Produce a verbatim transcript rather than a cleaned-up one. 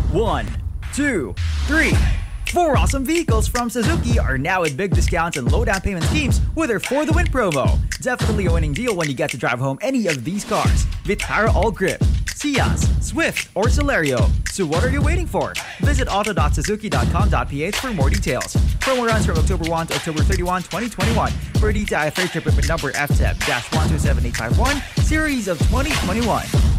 One, two, three. Four awesome vehicles from Suzuki are now with big discounts and low down payment schemes with their For the Win promo. Definitely a winning deal when you get to drive home any of these cars. Vitara All Grip, Ciaz, Swift, or Celerio. So what are you waiting for? Visit auto dot suzuki dot com dot p h for more details. Promo runs from October first to October thirty-first, twenty twenty-one. For D T I freight trip with number F T E B one two seven eight five one, series of twenty twenty-one.